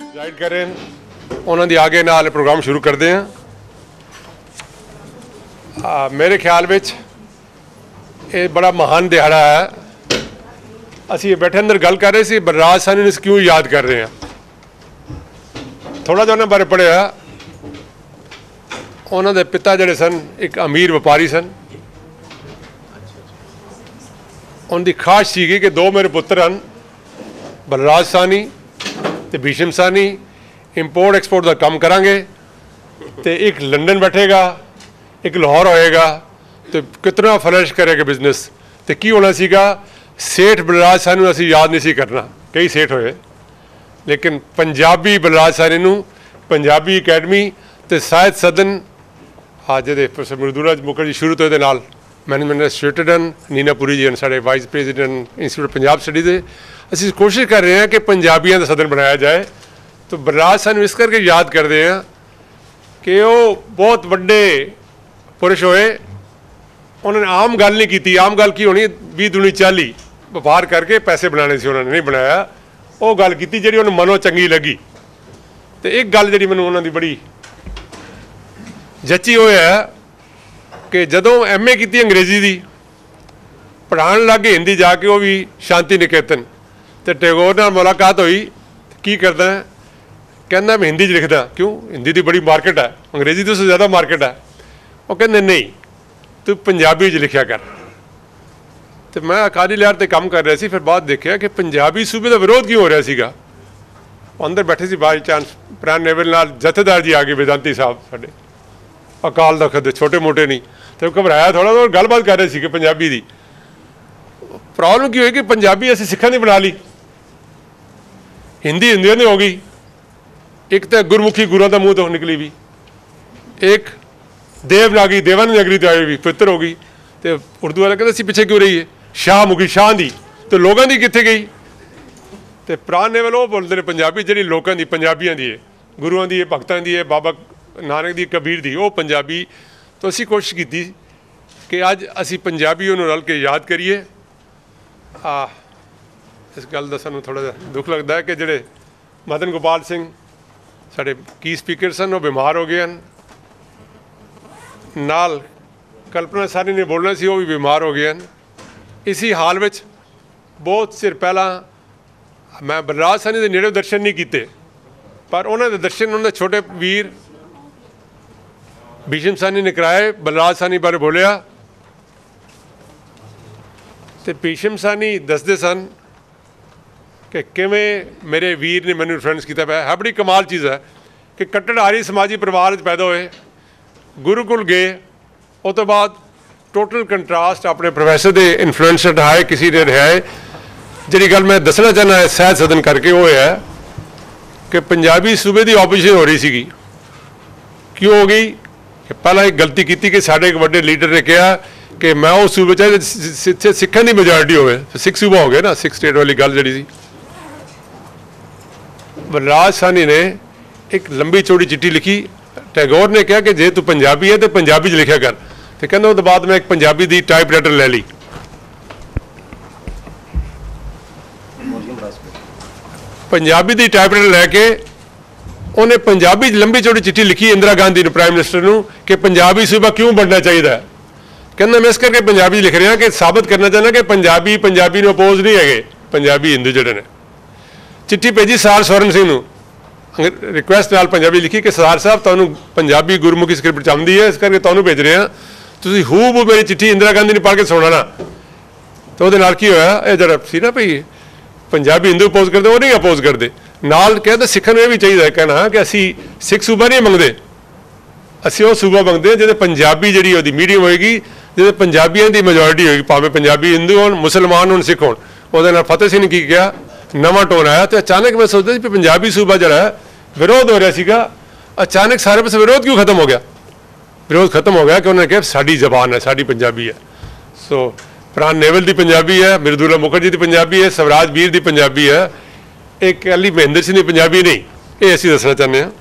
Guide करें उन्होंने आगे नाल प्रोग्राम शुरू करते हैं। मेरे ख्याल में ये बड़ा महान दिहाड़ा है। असी बैठे अंदर गल कर रहे थे बलराज साहनी ने क्यों याद कर रहे हैं। थोड़ा जिहा उन्होंने बारे पढ़िया। उन्होंने पिता जड़े सन एक अमीर व्यापारी सन। उनकी खाश सी कि दो मेरे पुत्र हैं बलराज साहनी तो भीषम साहनी इंपोर्ट एक्सपोर्ट का काम करांगे तो एक लंडन बैठेगा एक लाहौर होएगा तो कितना फ्लरिश करेगा बिजनेस। तो की होना सीगा सेठ बलराज साहनी असी याद नहीं सी करना। कई सेठ होए लेकिन पंजाबी बलराज साहनी नूं पंजाबी अकैडमी तो साहित्य सदन आज जिहदे प्रोफैसर मृदुराज मुखर्जी शुरू तो ये मैनेजमेंट एडमिनिस्ट्रेटर हैं। नीना पुरी जी हैं साढ़े vice president institute Punjab study के। असी कोशिश कर रहे हैं कि पंजाबियों का सदन बनाया जाए। तो बलराज साहनी इस करके याद करते हैं कि वो बहुत बड़े पुरुष होए। उन्होंने आम गल नहीं की। आम गल की होनी 20 दूनी 40 व्यापार करके पैसे बनाने से उन्होंने नहीं बनाया। वो गल की जी उन्होंने मनो चंगी लगी। तो एक गल जी मैं उन्होंने बड़ी जची हो कि जदों MA की अंग्रेजी की पढ़ाने लग गए हिंदी जाके वो भी शांति निकेतन तो टैगोर नाल मुलाकात हुई। की करदा है कहना मैं हिंदी लिखदा क्यों हिंदी की बड़ी मार्केट है अंग्रेजी तो ज़्यादा मार्केट है। वो कहते नहीं तू पंजाबी लिखा कर। तो मैं अकाली लहर से काम कर रहा सी। फिर बाद देखा कि पंजाबी सूबे का विरोध क्यों हो रहा सीगा। अंदर बैठे सी बाई चांस प्राण नेवल नाल जथेदार जी आ गए वेदांती साहब साडे अकाल तख्त छोटे मोटे नहीं तो घबराया थोड़ा तो गलबात कर रहे थे कि पंजाबी की प्रॉब्लम की हुई कि पंजाबी असी सिखा ने बना ली हिंदी हिंदियों ने हो गई। एक तो गुरमुखी गुरुओं का मुँह तो निकली भी एक देवनागरी देवानगरी तो आई भी पवित्र हो गई। तो उर्दू वाला कहते पिछे क्यों रही है शाह मुखी शाह दी तो लोगों की कितने गई। तो प्राण नेवल वो बोलते हैं पंजाबी जी लोगों की पंजाबियों की है गुरुओं की है भगतों की है बाबा नानक दी कबीर दी वो पंजाबी। तो असी कोशिश की कि अज असी पंजाबी उन्होंने रल के याद करिए। इस गल का सूँ थोड़ा जहा दुख लगता है कि जोड़े मदन गोपाल सिंह साढ़े की स्पीकर सन वो बीमार हो गए हैं। नाल कल्पना साहनी ने बोलना सी वो भी बीमार हो गए हैं। इसी हाल में बहुत चिर पहला मैं बलराज साहनी के नेड़े दर्शन नहीं किए पर उन्होंने दर्शन उन्होंने छोटे वीर भीषम साहनी ने कराए। बलराज साहनी बारे बोलिया तो भीषम साहनी दसते सन कि किवें मेरे वीर ने मैंने इन्फ्लुएंस किया है। बड़ी कमाल चीज़ है कि कट्टर आर्य समाजी परिवार पैदा होए गुरुकुल गए उस तो बाद टोटल कंट्रास्ट अपने प्रोफैसर के इन्फ्लुएंस हटाए किसी ने रहा है। जी गल मैं दसना चाहना है सहज सदन करके वो है कि पंजाबी सूबे की ऑपोजिशन हो रही सी। क्यों हो गई कि पहला एक गलती की कि साढ़े एक बड़े लीडर ने कहा कि मैं उस सूबे चाहे सिखों की मेजोरिटी हो सिख सूबा हो गया ना सिख स्टेट वाली गल जी। बलराज साहनी ने एक लंबी चौड़ी चिट्ठी लिखी। टैगोर ने कहा कि जे तू पंजाबी है तो पंजाबी लिखा कर। तो कहते उस बाद मैं एक पंजाबी की टाइप राइटर ले ली। पंजाबी की टाइप राइटर लैके उन्हें पंजाबी लंबी चौड़ी चिट्ठी लिखी इंदिरा गांधी ने प्राइम मिनिस्टर को कि पंजाबी सूबा क्यों बनना चाहिए। कहना मैं इस करके पंजाबी लिख रहा कि साबित करना चाहना कि पंजाबी ने अपोज नहीं है पंजाबी हिंदू जोड़े ने। चिट्ठी भेजी सरदार स्वर्ण सिंह रिक्वेस्ट नाल पंजाबी लिखी कि सरदार साहब तुहानू पंजाबी गुरमुखी स्क्रिप्ट चाहती है इस करके तुहानू भेज रहे हैं तुसीं हूबहू मेरी चिट्ठी इंदिरा गांधी ने पढ़ के सुनाना। तो वो की होया ये जरा सी ना भई पंजाबी हिंदू अपोज करते वो नहीं अपोज करते। नाल कहते सिखन में भी चाहिए कहना कि असी सिख सूबा नहीं मंगते असी वो सूबा मंगते जो पंजाबी जी वो मीडियम होएगी जो पंजाबियों की मेजोरिटी होगी भावें पंजाबी हिंदू हो मुसलमान हो सिख हो। वो फतेह सिंह ने की किया नवा टोन आया तो अचानक मैं सोचता कि पंजाबी सूबा जरा विरोध हो रहा सीगा अचानक सारे पास विरोध क्यों खत्म हो गया। विरोध खत्म हो गया कि उन्होंने कहा साड़ी जबान है साड़ी पंजाबी है। सो प्राण नेवल की पंजाबी है मृदुला मुखर्जी की पंजाबी है स्वराज वीर की पंजाबी है एक अली महेंद्र सिंह की पंजाबी नहीं। ये असीं दसना चाहते हैं।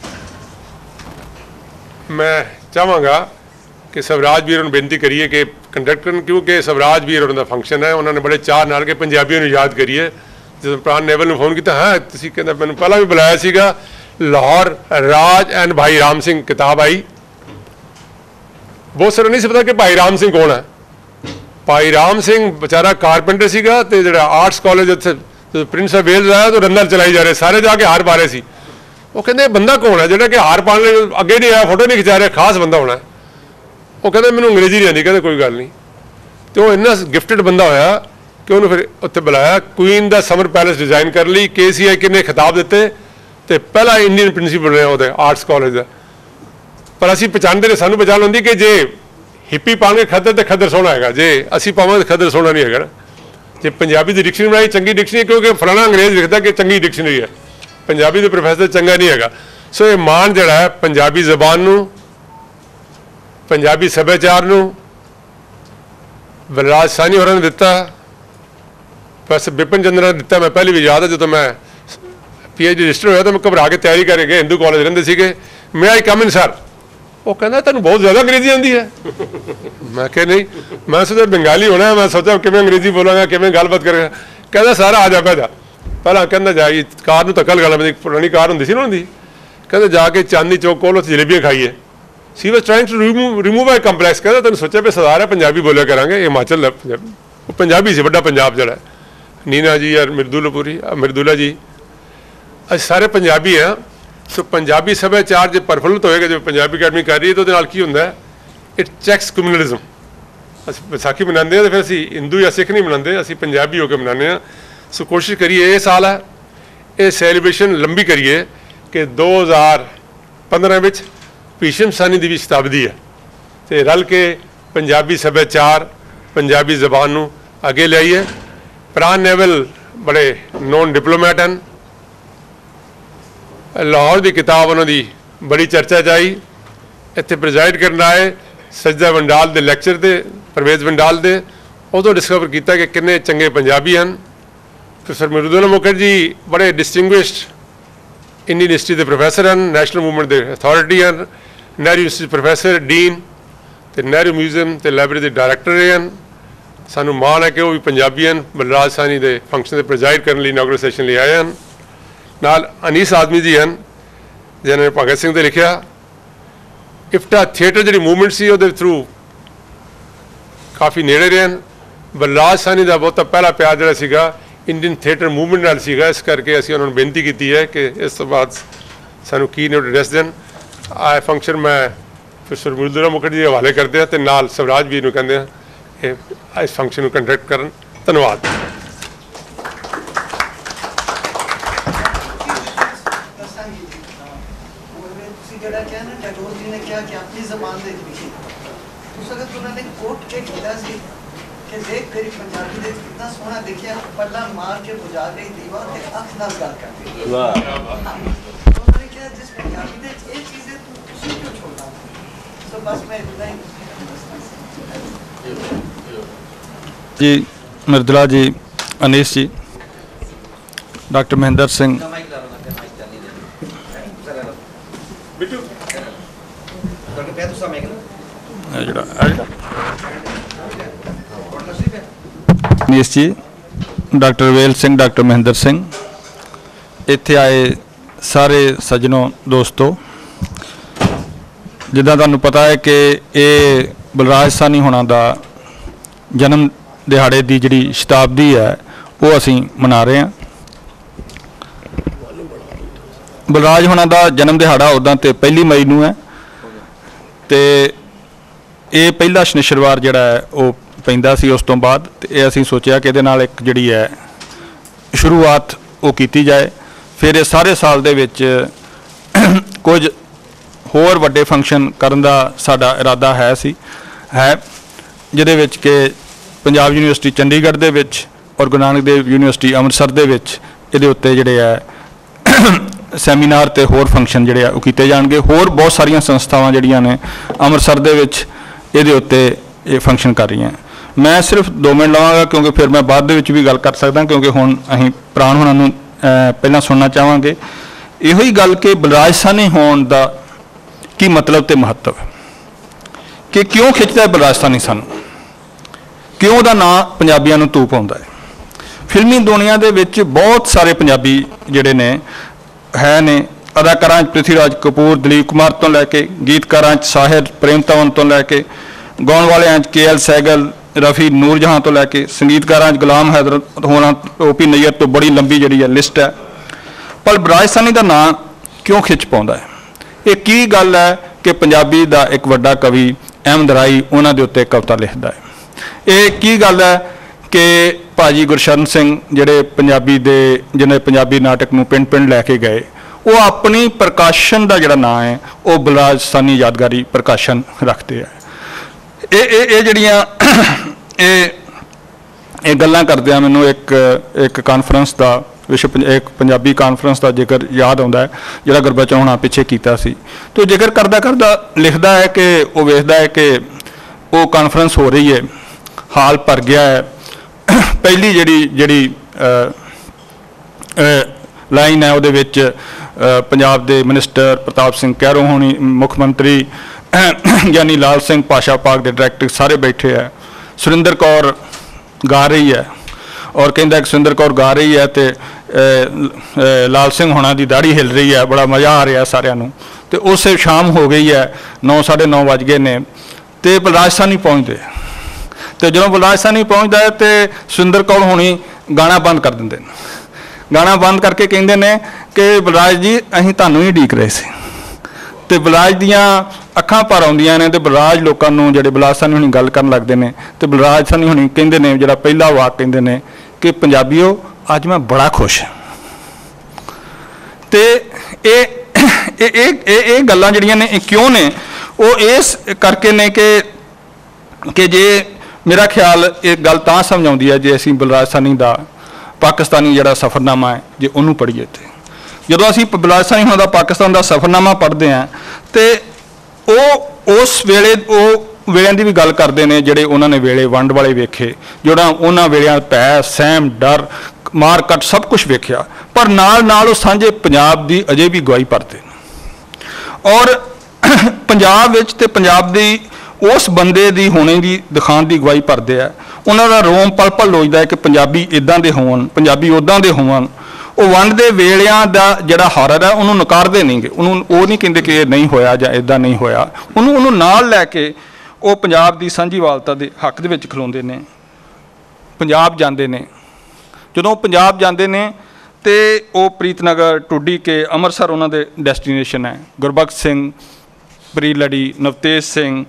मैं चाहांगा कि स्वराज वीर बेनती करिए कि ਕੰਡਕਟ ਕਰਨ, ਕਿਉਂਕਿ ਸਵਰਾਜ ਵੀਰ ਉਹਨਾਂ ਦਾ ਫੰਕਸ਼ਨ ਹੈ। ਉਹਨਾਂ ਨੇ ਬੜੇ ਚਾਅ ਨਾਲ ਕਿ ਪੰਜਾਬੀਆਂ ਨੂੰ ਯਾਦ ਕਰੀਏ। ਜਦੋਂ ਪ੍ਰਾਣ ਨੇਵਲ ਨੂੰ ਫੋਨ ਕੀਤਾ, ਹਾਂ ਤੁਸੀਂ ਕਹਿੰਦਾ ਮੈਨੂੰ ਪਹਿਲਾਂ ਵੀ ਬੁਲਾਇਆ ਸੀਗਾ, ਲਾਹੌਰ ਰਾਜ ਐਂਡ ਭਾਈ ਰਾਮ ਸਿੰਘ ਕਿਤਾਬ ਆਈ। ਬਹੁਤ ਸਾਰਾ ਨਹੀਂ ਸੀ ਪਤਾ ਕਿ ਭਾਈ ਰਾਮ ਸਿੰਘ ਕੌਣ ਹੈ। ਭਾਈ ਰਾਮ ਸਿੰਘ ਵਿਚਾਰਾ ਕਾਰਪੈਂਟਰ ਸੀਗਾ, ਤੇ ਜਿਹੜਾ ਆਰਟਸ ਕਾਲਜ ਉੱਥੇ ਪ੍ਰਿੰਸ ਆਫ ਵੇਲਜ਼ ਆਇਆ ਤਾਂ ਰੰਨਰ ਚਲਾਈ ਜਾ ਰਹੇ, ਸਾਰੇ ਜਾ ਕੇ ਹਾਰ ਪਾ ਰਹੇ ਸੀ। ਉਹ ਕਹਿੰਦੇ ਬੰਦਾ ਕੌਣ ਹੈ ਜਿਹੜਾ ਕਿ ਹਾਰ ਪਾਉਣ ਲਈ ਅੱਗੇ ਨਹੀਂ ਆਇਆ, ਫੋਟੋ ਨਹੀਂ ਖਿਚਾ ਰਿਹਾ, ਖਾਸ ਬੰਦਾ ਹੋਣਾ। ਉਹ ਕਹਿੰਦੇ ਮੈਨੂੰ ਅੰਗਰੇਜ਼ੀ ਨਹੀਂ ਆਉਂਦੀ। ਕਹਿੰਦੇ ਕੋਈ ਗੱਲ ਨਹੀਂ। ਤੇ ਉਹ ਇੰਨਾ ਗਿਫਟਡ ਬੰਦਾ ਹੋਇਆ ਕਿ ਉਹਨੂੰ ਫਿਰ ਉੱਥੇ ਬੁਲਾਇਆ, ਕੁਈਨ ਦਾ ਸਮਰ ਪੈਲੇਸ ਡਿਜ਼ਾਈਨ ਕਰਨ ਲਈ। KCI ਕਿੰਨੇ ਖਿਤਾਬ ਦਿੱਤੇ, ਤੇ ਪਹਿਲਾ ਇੰਡੀਅਨ ਪ੍ਰਿੰਸੀਪਲ ਰਿਹਾ ਉਹਦੇ ਆਰਟਸ ਕਾਲਜ ਦਾ। ਪਰ ਅਸੀਂ ਪਛਾਣਦੇ ਨੇ, ਸਾਨੂੰ ਪਛਾਣ ਹੁੰਦੀ ਕਿ ਜੇ ਹਿੱਪੀ ਪਾਉਣਗੇ ਖੱਦਰ ਤੇ ਖੱਦਰ ਸੋਹਣਾ ਹੈਗਾ, ਜੇ ਅਸੀਂ ਪਾਵਾਂਗੇ ਖੱਦਰ ਸੋਹਣਾ ਨਹੀਂ ਹੈਗਾ। ਜੇ ਪੰਜਾਬੀ ਦੀ ਡਿਕਸ਼ਨਰੀ ਬਣਾਈ ਚੰਗੀ ਡਿਕਸ਼ਨਰੀ, ਕਿਉਂਕਿ ਫਲਾਣਾ ਅੰਗਰੇਜ਼ ਲਿਖਦਾ ਕਿ ਚੰਗੀ ਡਿਕਸ਼ਨਰੀ ਹੈ, ਪੰਜਾਬੀ ਦੇ ਪ੍ਰੋਫੈਸਰ ਚੰਗਾ ਨਹੀਂ ਹੈਗਾ। ਸੋ ਇਹ ਮਾਣ ਜਿਹੜਾ ਹੈ ਪੰਜਾਬੀ ਜ਼ਬਾਨ ਨੂੰ, ਪੰਜਾਬੀ ਸੱਭਿਆਚਾਰ ਨੂੰ ਬਲਰਾਜ ਸਾਹਨੀ ਹੋਰਾਂ ਨੇ ਦਿੱਤਾ, ਪ੍ਰੋਫੈਸਰ ਬਿਪਨ ਚੰਦਰ ਨੇ ਦਿੱਤਾ। ਮੈਂ ਪਹਿਲੀ ਵੀ ਯਾਦ ਹੈ ਜਦੋਂ ਮੈਂ PhD ਰਜਿਸਟਰ ਹੋਇਆ ਤਾਂ ਮੈਂ ਘਬਰਾ ਕੇ ਤਿਆਰੀ ਕਰਕੇ ਗਏ, ਹਿੰਦੂ ਕਾਲਜ ਰਹਿੰਦੇ ਸੀਗੇ। ਮੈਂ ਆਈ ਕਮ ਇਨ ਸਰ। ਉਹ ਕਹਿੰਦਾ ਤੁਹਾਨੂੰ ਬਹੁਤ ਜ਼ਿਆਦਾ ਅੰਗਰੇਜ਼ੀ ਆਉਂਦੀ ਹੈ। ਮੈਂ ਕਿਹਾ ਨਹੀਂ, ਮੈਂ ਸੋਚਿਆ ਬੰਗਾਲੀ ਹੋਣਾ, ਮੈਂ ਸੋਚਿਆ ਕਿਵੇਂ ਅੰਗਰੇਜ਼ੀ ਬੋਲਾਂਗਾ, ਕਿਵੇਂ ਗੱਲਬਾਤ ਕਰਾਂਗਾ। ਕਹਿੰਦਾ ਸਾਰਾ ਆ ਜਾ, ਬਹਿ ਜਾ। ਪਹਿਲਾਂ ਕਹਿੰਦਾ ਜਾਈ ਕਾਰ ਨੂੰ ਧੱਕਾ ਲਗਾ ਲਾ, ਮੇਰੀ ਪੁਰਾਣੀ ਕਾਰ ਹੁੰਦੀ ਸੀ ਨਾ ਉਹਦੀ। ਕਹਿੰਦਾ ਜਾ ਕੇ ਚਾਂਦਨੀ ਚੌਕ ਕੋਲ ਉੱਥੇ ਜਲੇਬੀਆਂ ਖਾਈਏ। She was trying to remove my complex. ਕਹਿੰਦਾ ਤੈਨੂੰ ਸੋਚਿਆ ਵੀ ਸਰਦਾਰ ਹੈ, ਪੰਜਾਬੀ ਬੋਲਿਆ ਕਰਾਂਗੇ, ਇਹ ਹਿਮਾਚਲ ਪੰਜਾਬੀ। ਉਹ ਪੰਜਾਬੀ ਸੀ, ਵੱਡਾ ਪੰਜਾਬ ਜਿਹੜਾ ਨੀਨਾ ਜੀ ਔਰ ਮਿਰਦੁਲਾ ਜੀ, ਅਸੀਂ ਸਾਰੇ ਪੰਜਾਬੀ ਹਾਂ। ਸੋ ਪੰਜਾਬੀ ਸੱਭਿਆਚਾਰ ਜੇ ਪ੍ਰਫੁੱਲਤ ਹੋਏਗਾ, ਜੋ ਪੰਜਾਬੀ ਅਕੈਡਮੀ ਕਰ ਰਹੀ ਹੈ, ਤਾਂ ਉਹਦੇ ਨਾਲ ਕੀ ਹੁੰਦਾ, ਇਟ ਚੈਕਸ ਕਮਿਊਨਲਿਜ਼ਮ। ਅਸੀਂ ਵਿਸਾਖੀ ਮਨਾਉਂਦੇ ਹਾਂ, ਤਾਂ ਫਿਰ ਅਸੀਂ ਹਿੰਦੂ ਜਾਂ ਸਿੱਖ ਨਹੀਂ ਮਨਾਉਂਦੇ, ਅਸੀਂ ਪੰਜਾਬੀ ਹੋ ਕੇ ਮਨਾਉਂਦੇ ਹਾਂ। ਸੋ ਕੋਸ਼ਿਸ਼ ਕਰੀਏ, ਇਹ ਸਾਲ ਹੈ, ਇਹ ਸੈਲੀਬ੍ਰੇਸ਼ਨ ਲੰਬੀ ਕਰੀਏ ਕਿ 2015 ਵਿੱਚ ਭੀਸ਼ਮ ਸਾਹਨੀ ਦੀ ਵੀ ਸ਼ਤਾਬਦੀ ਹੈ, ਅਤੇ ਰਲ ਕੇ ਪੰਜਾਬੀ ਸੱਭਿਆਚਾਰ, ਪੰਜਾਬੀ ਜ਼ਬਾਨ ਨੂੰ ਅੱਗੇ ਲਿਆਈਏ। ਪ੍ਰਾਣ ਨੇਵਲ ਬੜੇ ਨੋਨ ਡਿਪਲੋਮੈਟ ਹਨ। ਲਾਹੌਰ ਦੀ ਕਿਤਾਬ ਉਹਨਾਂ ਦੀ ਬੜੀ ਚਰਚਾ 'ਚ ਆਈ। ਇੱਥੇ ਪ੍ਰੈਜ਼ਾਈਡ ਕਰਨ ਆਏ ਸਜਦਾ ਵੰਡਾਲ ਦੇ ਲੈਕਚਰ 'ਤੇ, ਪਰਵੇਜ਼ ਵੰਡਾਲ ਦੇ, ਉਦੋਂ ਡਿਸਕਵਰ ਕੀਤਾ ਕਿ ਕਿੰਨੇ ਚੰਗੇ ਪੰਜਾਬੀ ਹਨ। ਪ੍ਰੋਫੈਸਰ ਮਿਰਦੁਲਾ ਮੁਖਰਜੀ ਬੜੇ ਡਿਸਟਿੰਗੁਇਸ਼ਡ ਇੰਡੀਅਨ ਹਿਸਟਰੀ ਦੇ ਪ੍ਰੋਫੈਸਰ ਹਨ, ਨੈਸ਼ਨਲ ਮੂਵਮੈਂਟ ਦੇ ਅਥਾਰਟੀ ਹਨ, ਨਹਿਰੂ ਯੂਨੀਵਰਸਿਟੀ ਪ੍ਰੋਫੈਸਰ, ਡੀਨ, ਅਤੇ ਨਹਿਰੂ ਮਿਊਜ਼ੀਅਮ ਅਤੇ ਲਾਇਬ੍ਰੇਰੀ ਦੇ ਡਾਇਰੈਕਟਰ ਰਹੇ ਹਨ। ਸਾਨੂੰ ਮਾਣ ਹੈ ਕਿ ਉਹ ਵੀ ਪੰਜਾਬੀ ਹਨ। ਬਲਰਾਜ ਸਾਹਨੀ ਦੇ ਫੰਕਸ਼ਨ 'ਤੇ ਪ੍ਰੈਜ਼ਾਈਡ ਕਰਨ ਲਈ ਇਨੌਗਰੇਟ ਸੈਸ਼ਨ ਲਈ ਆਏ ਹਨ। ਨਾਲ ਅਨੀਸ ਆਦਮੀ ਜੀ ਹਨ, ਜਿਨ੍ਹਾਂ ਨੇ ਭਗਤ ਸਿੰਘ 'ਤੇ ਲਿਖਿਆ। ਇਫਟਾ ਥੀਏਟਰ ਜਿਹੜੀ ਮੂਵਮੈਂਟ ਸੀ ਉਹਦੇ ਥਰੂ ਕਾਫੀ ਨੇੜੇ ਰਹੇ ਹਨ। ਬਲਰਾਜ ਸਾਹਨੀ ਦਾ ਬਹੁਤਾ ਪਹਿਲਾ ਪਿਆਰ ਜਿਹੜਾ ਸੀਗਾ ਇੰਡੀਅਨ ਥੀਏਟਰ ਮੂਵਮੈਂਟ ਨਾਲ ਸੀਗਾ। ਇਸ ਕਰਕੇ ਅਸੀਂ ਉਹਨਾਂ ਨੂੰ ਬੇਨਤੀ ਕੀਤੀ ਹੈ ਕਿ ਇਸ ਤੋਂ ਬਾਅਦ ਸਾਨੂੰ ਕੀ ਨੋਟ ਐਡਰੈਸ ਦੇਣ। ਆਹ ਫੰਕਸ਼ਨ ਮੈਂ ਪ੍ਰੋਫੈਸਰ ਮਿਰਦੁਲਾ ਮੁਖਰਜੀ ਦੇ ਹਵਾਲੇ ਕਰਦੇ ਹਾਂ, ਅਤੇ ਨਾਲ ਸਵਰਾਜ ਵੀਰ ਨੂੰ ਕਹਿੰਦੇ ਹਾਂ ਇਹ ਇਸ ਫੰਕਸ਼ਨ ਨੂੰ ਕੰਡਕਟ ਕਰਨ। ਧੰਨਵਾਦ। देख तेरी पंजाबी दे कितना सोहना देखिया, पल्ला मार के बुझा गई दीवार ते अख नाल गल करदी। वाह। उन्होंने कहा जिस पंजाबी दे ये चीजें तू क्यों छोड़ना। सो बस मैं इतना ही जी, मिर्दुला जी, अनीस जी, डॉक्टर महेंद्र सिंह, अनीस जी, डॉक्टर वेल सिंह, डॉक्टर महेंद्र सिंह, इत्थे आए सारे सज्जनों दोस्तों, जिद्दां तुहानूं पता है कि ये बलराज साहनी होना दा जन्म दिहाड़े की जिहड़ी शताब्दी है वो असीं मना रहे हैं। बलराज होना दा जन्म दिहाड़ा उदां ते 1 मई नूं है, तो ये पहला शनिचरवार जिहड़ा है वो पैंदा सी। उस तो बाद ये असीं सोचिया कि इहदे नाल एक जिहड़ी है शुरुआत वो कीती जाए। फिर ये सारे साल दे विच कुछ होर वड्डे फंक्शन करन दा साडा इरादा है जिहदे विच कि पंजाब यूनीवर्सिटी चंडीगढ़ दे विच और गुरु नानक देव यूनीवर्सिटी अमृतसर दे विच इहदे उत्ते जिहड़े है सैमीनार ते होर फंक्शन जिहड़े आ कीते जाणगे। होर बहुत सारियां संस्थावां जिहड़ियां ने अमृतसर दे विच इहदे उत्ते ये फंक्शन कर रही हैं। मैं सिर्फ 2 मिनट लवांगा क्योंकि फिर मैं बाद दे विच भी गल कर सकदा, क्योंकि हुण असीं प्राण होणां नूं पहलां सुनना चाहांगे। इहो ही गल कि बलराज साहनी होण दा की मतलब ते महत्व है कि क्यों खिंचदा है बलराज साहनी सानूं। ਕਿਉਂ ਉਹਦਾ ਨਾਂ ਪੰਜਾਬੀਆਂ ਨੂੰ ਧੂਪ ਆਉਂਦਾ ਹੈ। ਫਿਲਮੀ ਦੁਨੀਆ ਦੇ ਵਿੱਚ ਬਹੁਤ ਸਾਰੇ ਪੰਜਾਬੀ ਜਿਹੜੇ ਨੇ ਹੈ ਨੇ, ਅਦਾਕਾਰਾਂ 'ਚ ਪ੍ਰਿਥੀਰਾਜ ਕਪੂਰ, ਦਲੀਪ ਕੁਮਾਰ ਤੋਂ ਲੈ ਕੇ, ਗੀਤਕਾਰਾਂ 'ਚ ਸਾਹਿਰ ਪ੍ਰੇਮ ਧਵਨ ਤੋਂ ਲੈ ਕੇ, ਗਾਉਣ ਵਾਲਿਆਂ 'ਚ KL ਸਹਿਗਲ, ਰਫੀ, ਨੂਰਜਹਾਂ ਤੋਂ ਲੈ ਕੇ, ਸੰਗੀਤਕਾਰਾਂ 'ਚ ਗੁਲਾਮ ਹੈਦਰ ਹੋਣਾ, OP ਨਈਅਰ ਤੋਂ ਬੜੀ ਲੰਬੀ ਜਿਹੜੀ ਹੈ ਲਿਸਟ ਹੈ। ਪਰ ਬਲਰਾਜ ਸਾਹਨੀ ਦਾ ਨਾਂ ਕਿਉਂ ਖਿੱਚ ਪਾਉਂਦਾ ਹੈ? ਇਹ ਕੀ ਗੱਲ ਹੈ ਕਿ ਪੰਜਾਬੀ ਦਾ ਇੱਕ ਵੱਡਾ ਕਵੀ ਅਹਿਮਦ ਰਾਈ ਉਹਨਾਂ ਦੇ ਉੱਤੇ ਕਵਿਤਾ ਲਿਖਦਾ ਹੈ? ਇਹ ਕੀ ਗੱਲ ਹੈ ਕਿ ਭਾਜੀ ਗੁਰਸ਼ਰਨ ਸਿੰਘ ਜਿਹੜੇ ਜਿਹਨੇ ਪੰਜਾਬੀ ਨਾਟਕ ਨੂੰ ਪਿੰਡ ਪਿੰਡ ਲੈ ਕੇ ਗਏ, ਉਹ ਆਪਣੀ ਪ੍ਰਕਾਸ਼ਨ ਦਾ ਜਿਹੜਾ ਨਾਂ ਹੈ ਉਹ ਬਲਰਾਜ ਸਾਹਨੀ ਯਾਦਗਾਰੀ ਪ੍ਰਕਾਸ਼ਨ ਰੱਖਦੇ ਆ। ਇਹ ਜਿਹੜੀਆਂ ਇਹ ਗੱਲਾਂ ਕਰਦਿਆਂ ਮੈਨੂੰ ਇੱਕ ਕਾਨਫਰੰਸ ਦਾ ਇੱਕ ਪੰਜਾਬੀ ਕਾਨਫਰੰਸ ਦਾ ਜ਼ਿਕਰ ਯਾਦ ਆਉਂਦਾ ਹੈ ਜਿਹੜਾ ਗੁਰਬਚਨ ਹੋਣਾ ਪਿੱਛੇ ਕੀਤਾ ਸੀ। ਤੇ ਜ਼ਿਕਰ ਕਰਦਾ ਲਿਖਦਾ ਹੈ ਕਿ ਉਹ ਵੇਖਦਾ ਹੈ ਕਿ ਉਹ ਕਾਨਫਰੰਸ ਹੋ ਰਹੀ ਹੈ, ਹਾਲ ਭਰ ਗਿਆ ਹੈ। ਪਹਿਲੀ ਜਿਹੜੀ ਲਾਈਨ ਹੈ ਉਹਦੇ ਵਿੱਚ ਪੰਜਾਬ ਦੇ ਮਿਨਿਸਟਰ ਪ੍ਰਤਾਪ ਸਿੰਘ ਕੈਰੋਂ ਹੋਣੀ, ਮੁੱਖ ਮੰਤਰੀ ਗਿਆਨੀ ਲਾਲ ਸਿੰਘ ਪਾਸ਼ਾ ਪਾਕ ਦੇ ਡਾਇਰੈਕਟਰ ਸਾਰੇ ਬੈਠੇ ਹੈ। ਸੁਰਿੰਦਰ ਕੌਰ ਗਾ ਰਹੀ ਹੈ ਔਰ ਕਹਿੰਦਾ ਕਿ ਸੁਰਿੰਦਰ ਕੌਰ ਗਾ ਰਹੀ ਹੈ ਤੇ ਲਾਲ ਸਿੰਘ ਹੋਣਾ ਦੀ ਦਾੜੀ ਹਿੱਲ ਰਹੀ ਹੈ, ਬੜਾ ਮਜ਼ਾ ਆ ਰਿਹਾ ਸਾਰਿਆਂ ਨੂੰ। ਤੇ ਉਸੇ ਸ਼ਾਮ ਹੋ ਗਈ ਹੈ, 9 ਸਾਢੇ 9 ਵੱਜ ਗਏ ਨੇ ਤੇ ਬਲਰਾਜ ਸਾਹਨੀ ਪਹੁੰਚਦੇ। ਤੇ ਜਦੋਂ ਬਲਰਾਜ ਸਾਹਨੀ ਪਹੁੰਚਦਾ ਹੈ ਤੇ ਸੁਰਿੰਦਰ ਕੌਰ ਹੋਣੀ ਗਾਣਾ ਬੰਦ ਕਰ ਦਿੰਦੇ ਨੇ। ਗਾਣਾ ਬੰਦ ਕਰਕੇ ਕਹਿੰਦੇ ਨੇ ਕਿ ਬਲਰਾਜ ਜੀ ਅਸੀਂ ਤੁਹਾਨੂੰ ਹੀ ਉਡੀਕ ਰਹੇ ਸੀ। ਤੇ ਬਲਰਾਜ ਦੀਆਂ ਅੱਖਾਂ ਭਰ ਆਉਂਦੀਆਂ ਨੇ ਤੇ ਬਲਰਾਜ ਲੋਕਾਂ ਨੂੰ ਜਿਹੜੇ ਬਲਰਾਜ ਸਾਹਨੀ ਹੁਣੀ ਗੱਲ ਕਰਨ ਲੱਗਦੇ ਨੇ ਤੇ ਬਲਰਾਜ ਸਾਹਨੀ ਹੁਣੀ ਕਹਿੰਦੇ ਨੇ, ਜਿਹੜਾ ਪਹਿਲਾ ਵਾਕ ਕਹਿੰਦੇ ਨੇ ਕਿ ਪੰਜਾਬੀਓ ਅੱਜ ਮੈਂ ਬੜਾ ਖੁਸ਼ ਹਾਂ। ਤੇ ਇਹ ਗੱਲਾਂ ਜਿਹੜੀਆਂ ਨੇ ਇਹ ਕਿਉਂ ਨੇ? ਉਹ ਇਸ ਕਰਕੇ ਨੇ ਕਿ ਜੇ ਮੇਰਾ ਖਿਆਲ ਇਹ ਗੱਲ ਤਾਂ ਸਮਝ ਆਉਂਦੀ ਹੈ ਜੇ ਅਸੀਂ ਬਲਰਾਜ ਸਾਹਨੀ ਦਾ ਪਾਕਿਸਤਾਨੀ ਜਿਹੜਾ ਸਫ਼ਰਨਾਮਾ ਹੈ ਜੇ ਉਹਨੂੰ ਪੜ੍ਹੀਏ। ਤੇ ਜਦੋਂ ਅਸੀਂ ਬਲਰਾਜ ਸਾਹਨੀ ਹੋਣਾ ਦਾ ਪਾਕਿਸਤਾਨ ਦਾ ਸਫ਼ਰਨਾਮਾ ਪੜ੍ਹਦੇ ਹਾਂ ਤੇ ਉਹ ਉਸ ਵੇਲਿਆਂ ਦੀ ਵੀ ਗੱਲ ਕਰਦੇ ਨੇ ਜਿਹੜੇ ਉਹਨਾਂ ਨੇ ਵੇਲੇ ਵੰਡ ਵਾਲੇ ਵੇਖੇ, ਜਿਹੜਾ ਉਹਨਾਂ ਵੇਲਿਆਂ ਭੈ, ਸਹਿਮ, ਡਰ, ਮਾਰ ਕੱਟ ਸਭ ਕੁਝ ਵੇਖਿਆ, ਪਰ ਨਾਲ ਉਹ ਸਾਂਝੇ ਪੰਜਾਬ ਦੀ ਅਜੇ ਵੀ ਗਵਾਹੀ ਭਰਦੇ ਨੇ। ਔਰ ਪੰਜਾਬ ਵਿੱਚ ਤੇ ਪੰਜਾਬ ਦੀ ਉਸ ਬੰਦੇ ਦੀ ਹੋਣੇ ਦੀ ਦਿਖਾਉਣ ਦੀ ਗਵਾਹੀ ਭਰਦੇ ਆ। ਉਹਨਾਂ ਦਾ ਰੋਮ ਪਲ ਪਲ ਲੋਚਦਾ ਹੈ ਕਿ ਪੰਜਾਬੀ ਇੱਦਾਂ ਦੇ ਹੋਣ, ਪੰਜਾਬੀ ਉੱਦਾਂ ਦੇ ਹੋਣ। ਉਹ ਵੰਡ ਦੇ ਵੇਲਿਆਂ ਦਾ ਜਿਹੜਾ ਹਾਰਰ ਹੈ ਉਹਨੂੰ ਨਕਾਰਦੇ ਨਹੀਂਗੇ, ਉਹ ਨਹੀਂ ਕਹਿੰਦੇ ਕਿ ਇਹ ਨਹੀਂ ਹੋਇਆ ਜਾਂ ਇੱਦਾਂ ਨਹੀਂ ਹੋਇਆ। ਉਹਨੂੰ ਨਾਲ ਲੈ ਕੇ ਉਹ ਪੰਜਾਬ ਦੀ ਸਾਂਝੀਵਾਲਤਾ ਦੇ ਹੱਕ ਦੇ ਵਿੱਚ ਖਲੋਂਦੇ ਨੇ। ਪੰਜਾਬ ਜਾਂਦੇ ਨੇ, ਜਦੋਂ ਪੰਜਾਬ ਜਾਂਦੇ ਨੇ ਤੇ ਉਹ ਪ੍ਰੀਤਨਗਰ, ਟੁੱਡੀ ਕੇ, ਅੰਮ੍ਰਿਤਸਰ ਉਹਨਾਂ ਦੇ ਡੈਸਟੀਨੇਸ਼ਨ ਹੈ। ਗੁਰਬਖਸ਼ ਸਿੰਘ, ਪ੍ਰੀਲੜੀ, ਨਵਤੇਜ ਸਿੰਘ,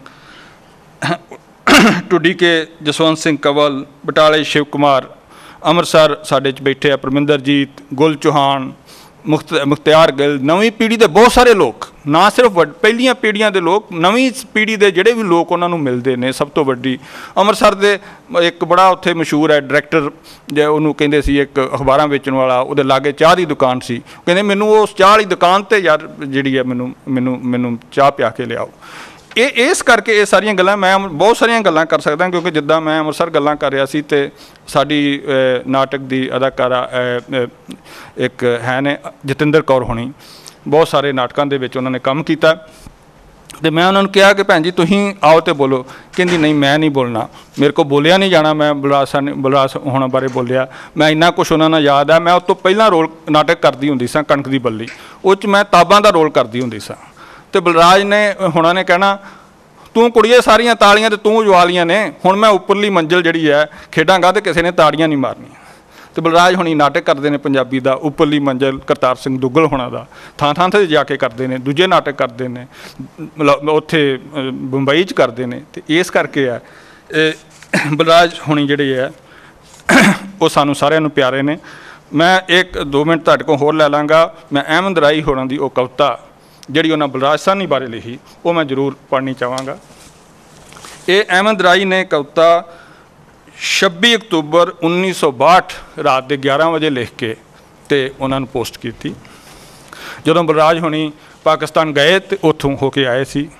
ਟੁੱਡੀ ਕੇ ਜਸਵੰਤ ਸਿੰਘ ਕੰਵਲ, ਬਟਾਲੇ ਸ਼ਿਵ ਕੁਮਾਰ, ਅੰਮ੍ਰਿਤਸਰ ਸਾਡੇ 'ਚ ਬੈਠੇ ਆ ਪਰਮਿੰਦਰਜੀਤ, ਗੁਲ ਚੌਹਾਨ, ਮੁਖਤਿਆਰ ਗਿੱਲ। ਨਵੀਂ ਪੀੜ੍ਹੀ ਦੇ ਬਹੁਤ ਸਾਰੇ ਲੋਕ, ਨਾ ਸਿਰਫ ਪਹਿਲੀਆਂ ਪੀੜ੍ਹੀਆਂ ਦੇ ਲੋਕ, ਨਵੀਂ ਪੀੜ੍ਹੀ ਦੇ ਜਿਹੜੇ ਵੀ ਲੋਕ ਉਹਨਾਂ ਨੂੰ ਮਿਲਦੇ ਨੇ। ਸਭ ਤੋਂ ਵੱਡੀ ਅੰਮ੍ਰਿਤਸਰ ਦੇ ਇੱਕ ਬੜਾ ਉੱਥੇ ਮਸ਼ਹੂਰ ਹੈ ਡਾਇਰੈਕਟਰ, ਜੇ ਉਹਨੂੰ ਕਹਿੰਦੇ ਸੀ ਇੱਕ ਅਖਬਾਰਾਂ ਵੇਚਣ ਵਾਲਾ, ਉਹਦੇ ਲਾਗੇ ਚਾਹ ਦੀ ਦੁਕਾਨ ਸੀ। ਕਹਿੰਦੇ ਮੈਨੂੰ ਉਸ ਚਾਹ ਵਾਲੀ ਦੁਕਾਨ 'ਤੇ ਯਾਰ ਜਿਹੜੀ ਹੈ ਮੈਨੂੰ ਚਾਹ ਪਿਆ ਕੇ ਲਿਆਓ। ਇਸ ਕਰਕੇ ਇਹ ਸਾਰੀਆਂ ਗੱਲਾਂ ਮੈਂ ਬਹੁਤ ਸਾਰੀਆਂ ਗੱਲਾਂ ਕਰ ਸਕਦਾ, ਕਿਉਂਕਿ ਜਿੱਦਾਂ ਮੈਂ ਅੰਮ੍ਰਿਤਸਰ ਗੱਲਾਂ ਕਰ ਰਿਹਾ ਸੀ ਤੇ ਸਾਡੀ ਨਾਟਕ ਦੀ ਅਦਾਕਾਰਾ ਇੱਕ ਹੈ ਨੇ ਜਤਿੰਦਰ ਕੌਰ ਹੋਣੀ, ਬਹੁਤ ਸਾਰੇ ਨਾਟਕਾਂ ਦੇ ਵਿੱਚ ਉਹਨਾਂ ਨੇ ਕੰਮ ਕੀਤਾ। ਤੇ ਮੈਂ ਉਹਨਾਂ ਨੂੰ ਕਿਹਾ ਕਿ ਭੈਣ ਜੀ ਤੁਸੀਂ ਆਓ ਤੇ ਬੋਲੋ। ਕਹਿੰਦੀ ਨਹੀਂ ਮੈਂ ਨਹੀਂ ਬੋਲਣਾ, ਮੇਰੇ ਕੋਲ ਬੋਲਿਆ ਨਹੀਂ ਜਾਣਾ। ਮੈਂ ਬਲਰਾਜ ਹੋਣਾ ਬਾਰੇ ਬੋਲਿਆ, ਮੈਂ ਇੰਨਾ ਕੁਛ ਉਹਨਾਂ ਨਾਲ ਯਾਦ ਹੈ। ਮੈਂ ਉਸ ਤੋਂ ਪਹਿਲਾਂ ਰੋਲ ਨਾਟਕ ਕਰਦੀ ਹੁੰਦੀ ਸਾਂ ਕਣਕ ਦੀ ਬੱਲੀ, ਉਹ 'ਚ ਮੈਂ ਤਾਬਾਂ ਦਾ ਰੋਲ ਕਰਦੀ ਹੁੰਦੀ ਸਾਂ। ਤੇ ਬਲਰਾਜ ਨੇ ਹੋਣਾ ਨੇ ਕਹਿਣਾ ਤੂੰ ਕੁੜੀਏ ਸਾਰੀਆਂ ਤਾਲੀਆਂ ਤੇ ਤੂੰ ਵਜਵਾ ਲੀਆਂ ਨੇ, ਹੁਣ ਮੈਂ ਉੱਪਰਲੀ ਮੰਜ਼ਿਲ ਜਿਹੜੀ ਹੈ ਖੇਡਾਂਗਾ ਤੇ ਕਿਸੇ ਨੇ ਤਾੜੀਆਂ ਨਹੀਂ ਮਾਰਨੀਆਂ। ਤੇ ਬਲਰਾਜ ਹੁਣੀ ਨਾਟਕ ਕਰਦੇ ਨੇ ਪੰਜਾਬੀ ਦਾ ਉੱਪਰਲੀ ਮੰਜ਼ਿਲ ਕਰਤਾਰ ਸਿੰਘ ਦੁੱਗਲ ਹੋਣਾ ਦਾ, ਥਾਂ ਤੇ ਜਾ ਕੇ ਕਰਦੇ ਨੇ, ਦੂਜੇ ਨਾਟਕ ਕਰਦੇ ਨੇ, ਉੱਥੇ ਬੰਬਈ 'ਚ ਕਰਦੇ ਨੇ। ਤੇ ਇਸ ਕਰਕੇ ਹੈ ਬਲਰਾਜ ਹੁਣੀ ਜਿਹੜੇ ਹੈ ਉਹ ਸਾਨੂੰ ਸਾਰਿਆਂ ਨੂੰ ਪਿਆਰੇ ਨੇ। ਮੈਂ 1-2 ਮਿੰਟ ਤੁਹਾਡੇ ਕੋਲ ਹੋਰ ਲੈ ਲਾਂਗਾ। ਮੈਂ ਅਹਿਮਦ ਰਾਈ ਹੋਰਾਂ ਦੀ ਉਹ ਕਵਿਤਾ ਜਿਹੜੀ ਉਹਨਾਂ ਬਲਰਾਜ ਸਾਹਨੀ ਬਾਰੇ ਲਿਖੀ ਉਹ ਮੈਂ ਜ਼ਰੂਰ ਪੜ੍ਹਨੀ ਚਾਹਾਂਗਾ। ਇਹ ਅਹਿਮਦ ਰਾਈ ਨੇ ਕਵਿਤਾ 26 ਅਕਤੂਬਰ 1962 ਰਾਤ ਦੇ 11 ਵਜੇ ਲਿਖ ਕੇ ਤੇ ਉਹਨਾਂ ਨੂੰ ਪੋਸਟ ਕੀਤੀ ਜਦੋਂ ਬਲਰਾਜ ਹੁਣੀ ਪਾਕਿਸਤਾਨ ਗਏ ਤੇ ਉੱਥੋਂ ਹੋ ਕੇ ਆਏ ਸੀ।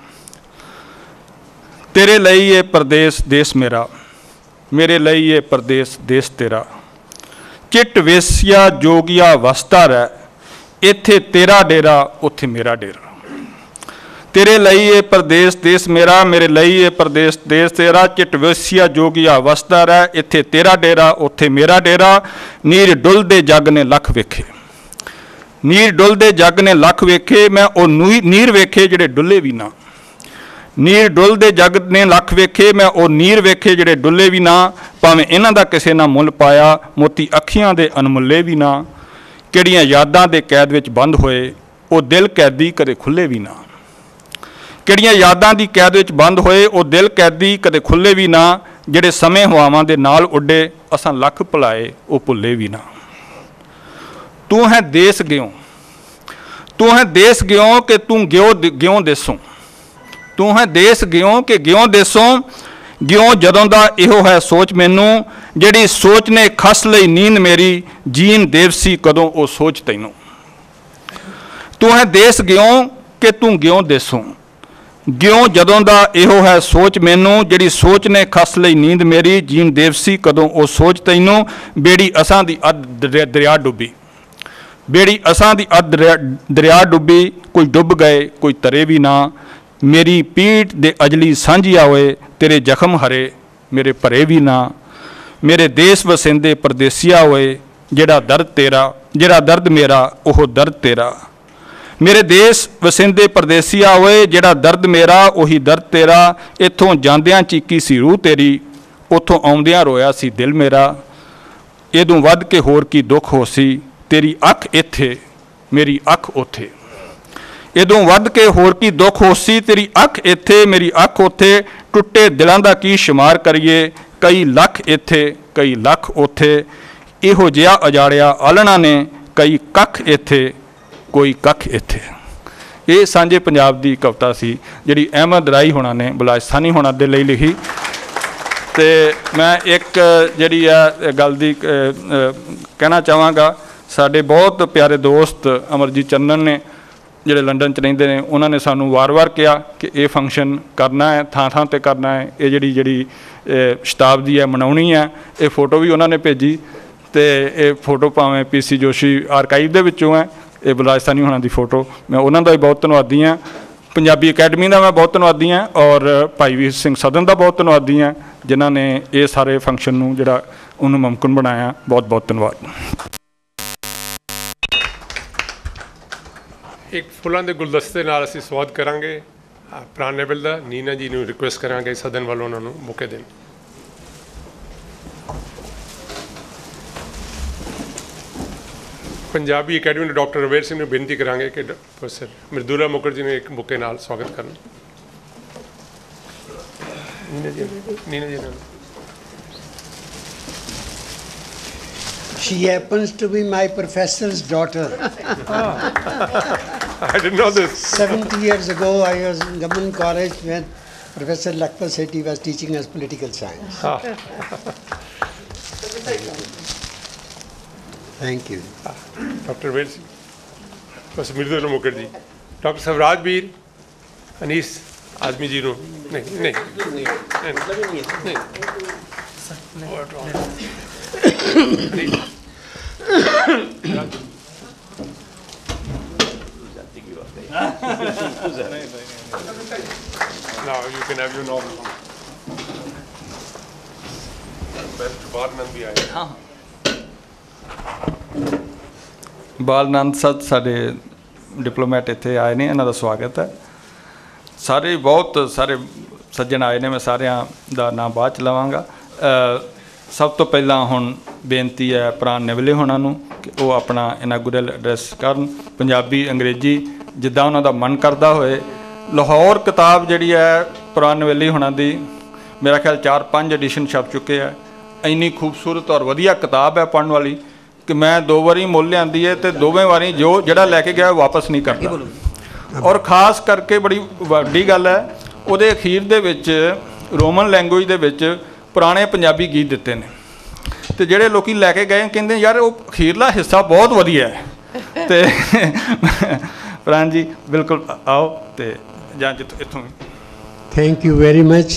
ਤੇਰੇ ਲਈ ਇਹ ਪਰਦੇਸ ਦੇਸ ਮੇਰਾ, ਮੇਰੇ ਲਈ ਇਹ ਪਰਦੇਸ ਦੇਸ ਤੇਰਾ, ਚਿੱਟ ਵੇਸਿਆ ਜੋਗੀਆ ਵਸਦਾ ਰਹਿ, ਇੱਥੇ ਤੇਰਾ ਡੇਰਾ ਉੱਥੇ ਮੇਰਾ ਡੇਰਾ। तेरे लई ये परदेस देश मेरा, मेरे लई ये परदेस देश तेरा। चिट वसिया जोगिया वसदा रह, इत्थे तेरा डेरा उत्थे मेरा डेरा। नीर डुलदे जग ने लख वेखे, नीर डुलदे जग ने लख वेखे, मैं ओ नीर वेखे जिहड़े डुले भी ना। नीर डुलदे जग ने लख वेखे, मैं ओ नीर वेखे जिहड़े डुले भी ना। भावें इन्हां दा किसे ना मुल पाया, मोती अखियां दे अनमुल्ले भी ना। किहड़ियां यादां दे कैद विच बंद होए, ओ दिल कैदी कदे खुले भी ना। किहड़ियां यादां दी कैद विच बंद होए, ओ दिल कैदी कदे खुले भी ना। जिहड़े समय हवावां दे नाल उड्डे, असां लख भुलाए ओ भुल्ले भी ना। तू है देश ग्यों, तू है देश ग्यों कि तू ग्यों देसों। तू है देश ग्यों कि ग्यों देसों। ग्यों जदों दा इहो है सोच मैनू, जिहड़ी सोच ने खस लई नींद मेरी। जीन देवसी कदों ओ सोच तैनूं। तू है देश ग्यों कि तू ग्यों देसों। ग्यों जदों दा इहो है सोच मैनू, जिहड़ी सोच ने खस लई नींद मेरी। जीन देवसी कदों ओ सोच तैनूं। बेड़ी असां दी अध दरिया डुब्बी, बेड़ी असां दी अध दरिया डुब्बी। कोई डुब गए कोई तरे भी ना। मेरी पीठ दे अजली सांझिया होए, तेरे जख्म हरे मेरे भरे भी ना। मेरे देश वसेंदे परदेसिया होए, जिहड़ा दर्द तेरा जिहड़ा दर्द मेरा ओह दर्द तेरा। मेरे देश वसेंदे परदेसिया होए, जिहड़ा दर्द मेरा ओही दर्द तेरा। इत्थों जांदियां चीकी सी रूह तेरी, उत्थों आउंदियां रोया सी दिल मेरा। इदों वध के होर की दुख हो सी, तेरी अख इत्थे मेरी अख उत्थे। इदों वध के होर की दुख हो सी, तेरी अख इत्थे मेरी अख उत्थे। टुੱਟੇ दिलां दा की शुमार करिए, कई लख इत्थे कई लख उत्थे। इहो जिहा उजाड़िया आलਣਾ ने, कई कख इत्थे कोई कख इत्थे। ये सांझे पंजाब की कविता सी जिहड़ी अहमद राई होना ने बलाचसानी होना दे लई लिखी। तो मैं एक जिहड़ी है गल दी कहना चाहांगा, साडे बहुत प्यारे दोस्त अमरजीत चंदन ने जिहड़े लंडन च रहिंदे ने, उन्होंने सानू वार-वार कहा कि ये फंक्शन करना है, थां-थां ते करना है। ये जिहड़ी शताब्दी है मनाउणी है। ये फोटो भी उन्होंने भेजी, तो ये फोटो भावें PC जोशी आर्काइव दे विचों है। ये बलाचसानी होना की फोटो, मैं उन्हों का भी बहुत धन्नवादी हाँ। पंजाबी अकैडमी का मैं बहुत धन्नवादी हाँ, और भाई वीर सिंह सदन का बहुत धन्नवादी हाँ, जिन्हों ने ये सारे फंक्शन नूं जिहड़ा उन्होंने मुमकिन बनाया। बहुत बहुत धन्यवाद। एक फुलां दे गुलदस्ते नाल असीं स्वागत करांगे प्राण नेवल दा। नीना जी नूं रिक्वेस्ट करांगे सदन वालों उन्हां नूं मौके देण। पंजाबी अकैडमी ने डॉक्टर रवेर सिंह ने बेनती करांगे कि प्रोफेसर मृदुला मुखर्जी ने एक बुके नाल स्वागत करना। Neena ji She happens to be my professor's daughter. I didn't know this. 70 years ago, I was in Government College when Professor Lakpal Sethi was teaching us political science. Thank you. Doctor Rawail Singh, professor Mridula Mukherjee, doctor Swarajbir, Anees Azmi ji नूं नहीं Now you can have your normal. बालनंद भी आए। हाँ, बालनंद sir साडे diplomat इत्थे आए ने, इन्हां दा स्वागत है। सारे बहुत सारे सज्जन आए ने, मैं सारिਆਂ ਦਾ नाम बाद च लवांगा। सब तो पहला हुण बेनती है प्राण नेवले होना नूं कि वो अपना इनागुरल एड्रैस करन, पंजाबी अंग्रेजी जिद्दां उन्हां दा मन करदा होए। लाहौर किताब जिहड़ी है प्राण नेवले होना दी, मेरा ख्याल 4-5 एडिशन छप चुके हैं। इन्नी खूबसूरत और वधिया किताब है पढ़न वाली कि मैं 2 वारी मुल लियांदी है, तो दोवें वारी जो जिहड़ा लैके गया वापस नहीं करता। और खास करके बड़ी वड्डी गल है, उहदे अखीर दे विच रोमन लैंगुएज दे विच पुराने पंजाबी गीत दिते ने, तो जिहड़े लोकी लैके गए कहंदे यार वो अखीरला हिस्सा बहुत वधिया है। तो प्राण जी बिल्कुल आओ, तो जां इत्थों। Thank you very much.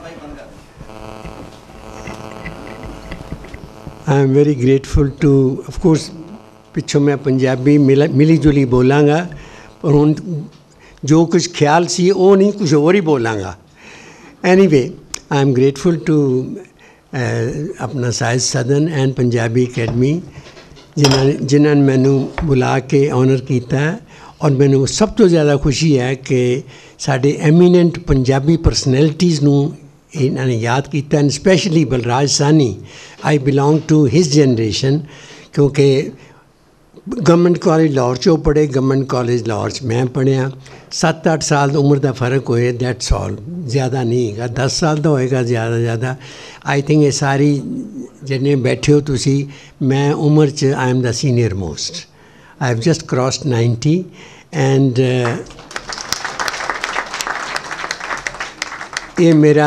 I am very grateful to, of course, पिछों मैं पंजाबी मिली जुली बोलांगा, पर हुण जो कुछ ख्याल सी वो नहीं, कुछ और ही बोलांगा। Anyway, I am grateful to अपना साहिद सदन एंड पंजाबी अकैडमी जिन्होंने मैनू बुला के ऑनर किया। और मैनू सब तो ज़्यादा खुशी है कि साढ़े एमीनेंट पंजाबी परसनैलिटीज़ नू इन्होंने याद किया, and specially Balraj Sahni. I belong to his generation, क्योंकि गवर्नमेंट कॉलेज लाहौर चो पढ़े, गवर्नमेंट कॉलेज लाहौर च मैं पढ़िया। 7-8 साल उम्र का फ़र्क होए, दैट्स ऑल, ज़्यादा नहीं है। 10 साल का होएगा ज़्यादा। आई थिंक ये सारी जिन्हें बैठे हो तुसी, मैं उम्र च I am the senior most. I have just crossed 90 and ये मेरा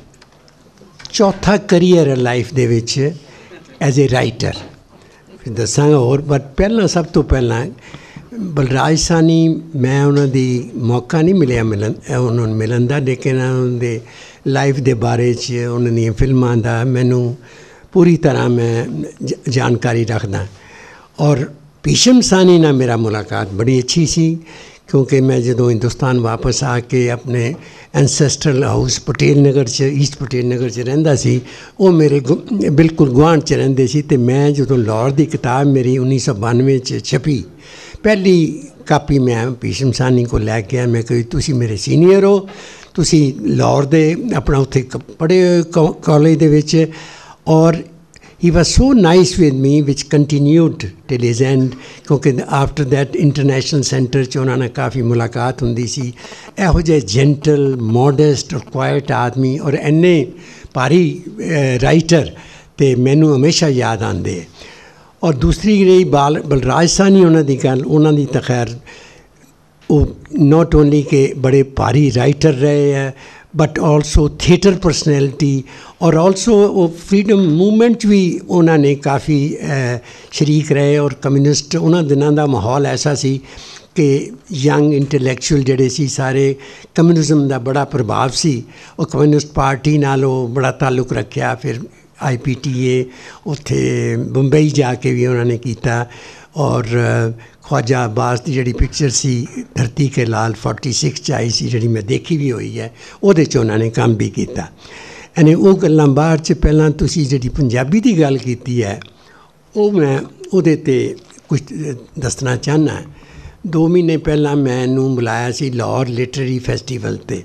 चौथा करियर है लाइफ दे विच एज ए राइटर। फिर दसांगा होर, बट पहला सब तो पहला बलराज साहनी, मैं उन्होंने मौका नहीं मिले उन्होंने मिलन का, लेकिन उन्होंने लाइफ के बारे च उन्होंने फिल्मां दा मैनू पूरी तरह मैं जानकारी रखदा। और भीषम साहनी नाल मेरा मुलाकात बड़ी अच्छी सी, क्योंकि मैं जो हिंदुस्तान वापस आके अपने एंसेस्ट्रल हाउस पटेल नगर च, ईस्ट पटेल नगर च रहिंदा सी, वो मेरे बिल्कुल गुआंढ च रहिंदे सी। ते मैं जो लाहौर की किताब मेरी 1992 च छपी, पहली कापी मैं भीषम साहनी को लैके आया। मैं कही तुसी मेरे सीनियर हो, तुसी लाहौर दे अपना उत्थे पढ़े कॉलेज दे विच। और he was so nice with me, which continued till his end, क्योंकि after that इंटरनेशनल सेंटर च उन्होंने काफ़ी मुलाकात होंदी सी। इहो जे जेंटल, मॉडेस्ट और क्वाइट आदमी और इन्ने भारी राइटर ते मैनू हमेशा याद आंदे। और दूसरी रही बलराज साहनी उन्होंने गल, उन्होंने तो खैर वो नॉट ओनली के बड़े भारी राइटर रहे हैं, बट ऑल्सो थिएटर पर्सनैलिटी, और ऑल्सो वो फ्रीडम मूवमेंट भी उन्होंने काफ़ी शरीक रहे। और कम्यूनिस्ट उन्होंने दिनों का माहौल ऐसा सी कि यंग इंटलैक्चुअल जड़े सी सारे कम्यूनिज्म का बड़ा प्रभाव सी, और कम्यूनिस्ट पार्टी नाल बड़ा ताल्लुक रखा। फिर IPTA उत्थे बंबई जाके भी उन्होंने किया। और ख्वाजा अब्बास की जी पिक्चर सी धरती के लाल 46 च आई सी, जी मैं देखी भी हुई है, वो उन्होंने काम भी किया। यानी वो गल्लां बाद च पहलां तुसी जी पंजाबी की गल की है, वो मैं उहदे ते कुछ दसना चाहना। 2 महीने पहला मैनू बुलाया सी लाहौर लिटरेरी फैसटीवल ते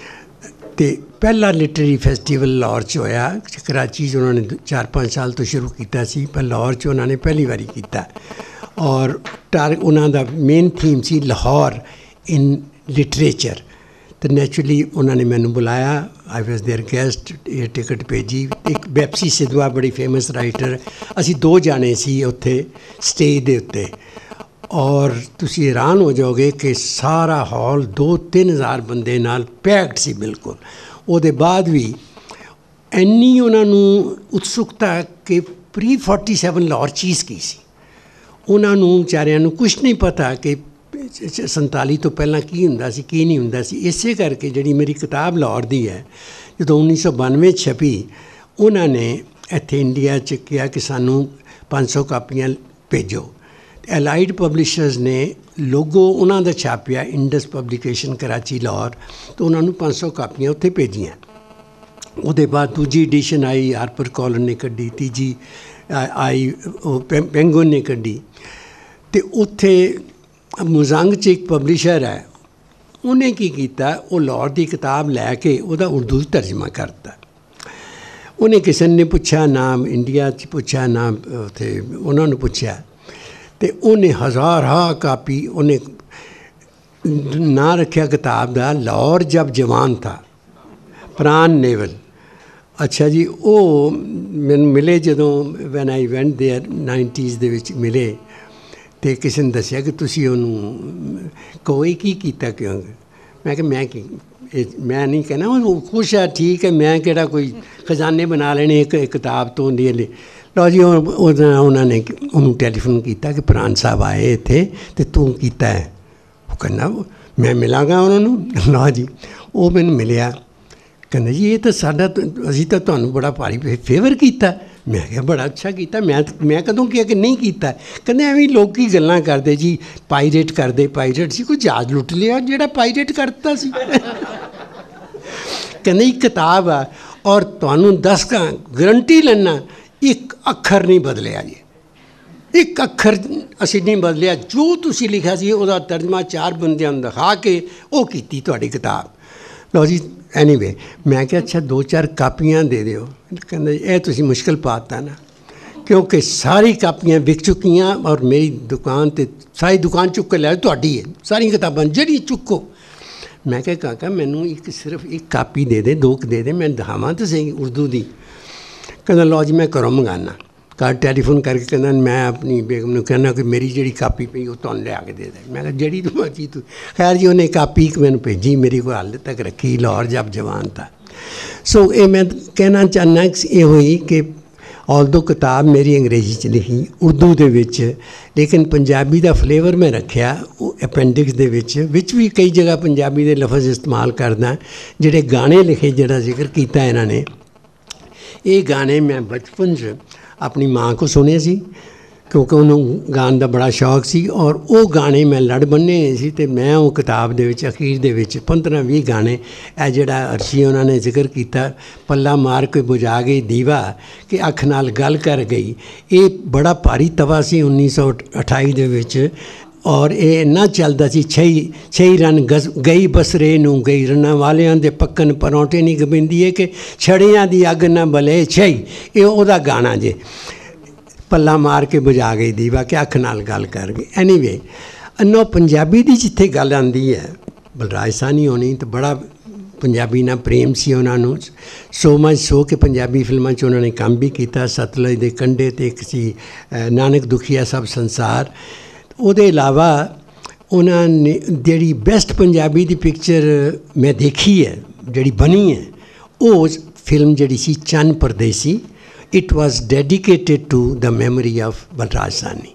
पहला लिटरेरी फैसटीवल लाहौर च होया। कराची च उन्होंने 4-5 साल तो शुरू किया सी, पर लाहौर च उन्होंने पहली बारी किया। और उन्होंने मेन थीम सी लाहौर इन लिटरेचर। तो नैचुरली उन्होंने मैनू बुलाया, आई वॉज देयर गेस्ट, ये टिकट भेजी। एक बेपसी सिद्धवा बड़ी फेमस राइटर, असी 2 जाने सी उत्थे स्टेज दे उत्ते। और तुसी हैरान हो जाओगे कि सारा हॉल 2-3 हज़ार बंदे नाल पैक्ड सी बिल्कुल। ਉਹਦੇ बाद भी ਇੰਨੀ ਉਹਨਾਂ ਨੂੰ ਉਤਸੁਕਤਾ कि प्री 47 लाहौर चीज़ की सी। उन्होंने विचारियां नूं कुछ नहीं पता कि 47 तो पहला की हुंदा सी की नहीं हुंदा सी। इसे करके जिहड़ी मेरी किताब लाहौर दी है, जो 1992 छपी, उन्होंने इत्थे इंडिया च कहा कि सानू 500 कापियां भेजो। एलाइड पब्लिशर्स ने लोगो उन्हों का छापिया, इंडस पब्लिकेशन कराची लाहौर, तो उन्होंने 500 कापियां उत्थे भेजियां। उसदे बाद दूजी एडिशन आई, हारपर कॉलन ने कड्डी, तीजी आई पेंगुइन ने कड्डी। तो उत्थे मुजंग च एक पब्लिशर है, उन्हें की कीता, वो लाहौर की किताब लैके उसदा उर्दू तर्जमा करता। उन्हें किसी ने पूछा, ना इंडिया च पूछा ना उत्थे उन्होंने पूछा, तो उन्हें 1000 कापी उन्हें ना रखा किताब का, लाहौर जब जवान था, प्राण नेवल। अच्छा जी, वो मैंने मिले जदों when I went there 90s दे विच मिले, तो किसी ने दसिया कि तुसी उन्होंने कोई की कीता क्यों। मैं कि मैं नहीं कहना, वो खुश है, ठीक है, मैं केड़ा कोई खजाने बना लेने एक किताब तो ले। लो जी, उन्होंने उन्होंने टैलीफोन किया कि प्राण साहब आए थे तो तू कीता है। वो कहना मैं मिलांगा उन्होंने। लो जी, वो मैंने मिलिया, कहना जी ये तो साडा असीं तो तुहानूं बड़ा भारी फेवर किया। मैं क्या बड़ा अच्छा किया। मैं कदों किया कि नहीं किया। कहते एवं लोग की गल्लां करते जी पायरेट करते पायरेट सी कोई जहाज लुट लिया जिहड़ा पायरेट करता सी। कहते एक किताब आ और तुहानूं दस गारंटी लेना एक अखर नहीं बदलिया जी, एक अखर असीं नहीं बदलिया। जो तुसीं लिखिया सी उहदा तर्जमा 4 बंदियां नूं दिखा के वो कीती तुहाडी किताब। लो जी एनीवे मैं क्या अच्छा 2-4 कापियां दे दिओ। कहंदे ये तुसीं मुश्किल पाता ना, क्योंकि सारी कापियां विक चुकियां और मेरी दुकान ते सारी दुकान चुक के लै तुहाडी है सारी किताबां जिहड़ी चुको। मैं क्या काका मैनू एक सिर्फ एक कापी दे दे 2 दे दे मैं दिखावां तो सही उर्दू दी। कहंदा लो जी मैं घरों मंगाना। घर टैलीफोन करके कहना मैं अपनी बेगम ने कहना कि मेरी जी कापी पई वो तुहानूं लिया के दे दे। मैं जी तू मर्जी तू। खैर जी उन्हें कापी मैंने भेजी, मेरी को हाल तक रखी लाहौर जब जवान था। सो ये मैं कहना चाहना ये हुई कि ऑल्दो किताब मेरी अंग्रेजी च लिखी उर्दू दे विच, लेकिन पंजाबी का फ्लेवर मैं रखिया अपेंडिक्स दे विच भी कई जगह पंजाबी के लफज इस्तेमाल करदा। जिहड़े गाने लिखे जिहड़ा जिक्र किया इन्हां ने, ये गाने मैं बचपन च अपनी माँ को सुने सी क्योंकि उन्होंने गाने का बड़ा शौक सी और वो गाने मैं लड़ बन्ने सी ते मैं वो किताब दे विच अखीर दे विच 15-20 गाने ए जिहड़ा अर्शी उन्होंने जिक्र किया पल्ला मार के बुझा गई दीवा कि अख नाल गल कर गई, ये बड़ा भारी तवा सी 1928 दे विच और ये इन्ना चलदा सी छई रन गई बसरे नूं गई रना वालियां दे पक्कन परौंठे नहीं गबिंदी है कि छड़ियां दी अग ना बले छई। ये ओहदा गाना जे पल्ला मार के बुझा गई दीवा कि अख नाल गल कर गई। एनीवे अन्नो पंजाबी दी जिथे गल आंदी है बलराज साहनी होनी तो बड़ा पंजाबी नाल प्रेम सी उन्होंने, सो मच सो कि पंजाबी फिल्मां च उन्होंने काम भी किया। सतलुज दे कंढे ते एक सी नानक दुखिया सब संसार। ਉਹਦੇ ਇਲਾਵਾ ਉਹਨਾਂ ਨੇ ਜਿਹੜੀ ਬੈਸਟ ਪੰਜਾਬੀ ਦੀ ਪਿਕਚਰ ਮੈਂ ਦੇਖੀ ਹੈ ਜਿਹੜੀ ਬਣੀ ਹੈ ਉਹ ਫਿਲਮ ਜਿਹੜੀ ਸੀ Chann Pardesi. It was dedicated to the memory of Balraj Sahni.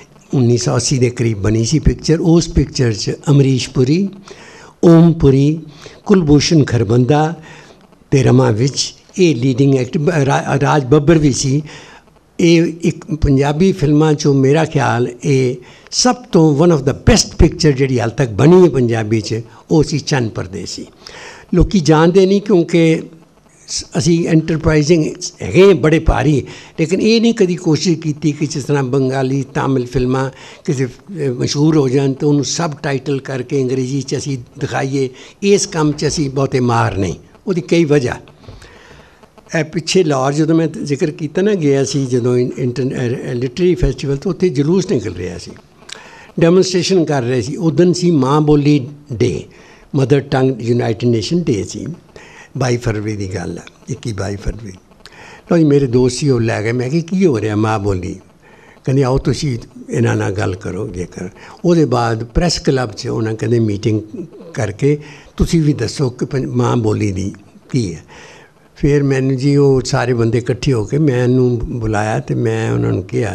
1980 ਦੇ ਕਰੀਬ ਬਣੀ ਸੀ ਪਿਕਚਰ। ਉਸ ਪਿਕਚਰ 'ਚ ਅਮਰੀਸ਼ ਪੁਰੀ, ਓਮ ਪੁਰੀ, ਕੁਲਭੂਸ਼ਣ ਖਰਬੰਦਾ ਤੇ ਰਮਾ ਵਿਚ ਇਹ ਲੀਡਿੰਗ ਐਕਟਰ, ਰਾਜ ਬੱਬਰ ਵੀ ਸੀ। ये एक पंजाबी फिल्मां चो मेरा ख्याल ये सब तो one of the best picture जिहड़ी हाल तक बनी है पंजाबी च वो सी चंन परदेसी। लोग जानते नहीं क्योंकि असी एंटरप्राइजिंग है बड़े भारी, लेकिन ये नहीं कभी कोशिश की कि जिस तरह बंगाली तमिल फिल्मां किसी मशहूर हो जान तो उन्होंने सब टाइटल करके अंग्रेजी च असी दिखाइए। इस काम च असी बहुते मार नहीं। वो कई वजह पिछे लाहौर जो मैं जिक्र किया ना गया सी जो लिटरेरी फैसटिवल तो उत्थे जलूस निकल रहा सी, डेमोनस्ट्रेशन कर रहे सी। उदन सी माँ बोली day, mother tongue United Nation day सी। 22 फरवरी की गल है, 21-22 फरवरी। लो जी मेरे दोस्त सी वो लै गए। मैं कि हो रहा माँ बोली? कहते आओ तुसी इन्हां नाल गल करो जेकर। उसदे बाद प्रैस क्लब च उन्हें कहते मीटिंग करके तुसी भी दसो कि माँ बोली दी की है। फिर मैंने जी वो सारे बंदे इकट्ठे होकर मैनू बुलाया तो मैं उन्होंने कहा